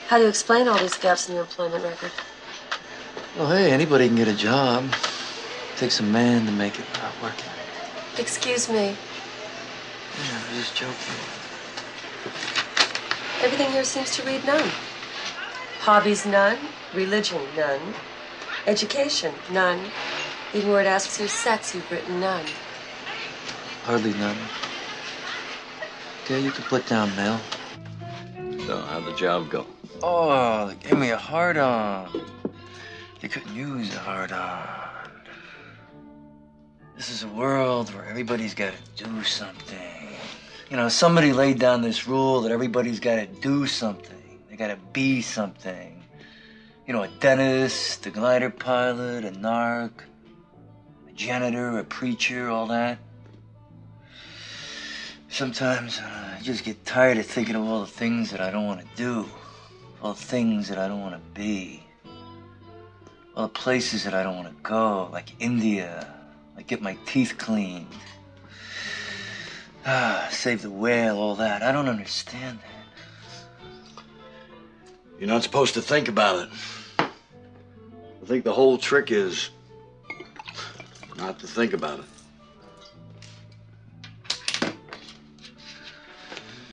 How do you explain all these gaps in your employment record? Well, hey, anybody can get a job. It takes a man to make it not working. Excuse me. Yeah, I'm just joking. Everything here seems to read none. Hobbies, none. Religion, none. Education, none. Even where it asks your sex, you've written none. Hardly none. Okay, you can put down male. So, how'd the job go? Oh, they gave me a hard-on. They couldn't use a hard-on. This is a world where everybody's got to do something. You know, somebody laid down this rule that everybody's got to do something. They got to be something. You know, a dentist, a glider pilot, a narc, a janitor, a preacher, all that. Sometimes I just get tired of thinking of all the things that I don't want to do. All the things that I don't want to be. All the places that I don't want to go, like India, like get my teeth cleaned. Save the whale, all that. I don't understand that. You're not supposed to think about it. I think the whole trick is not to think about it.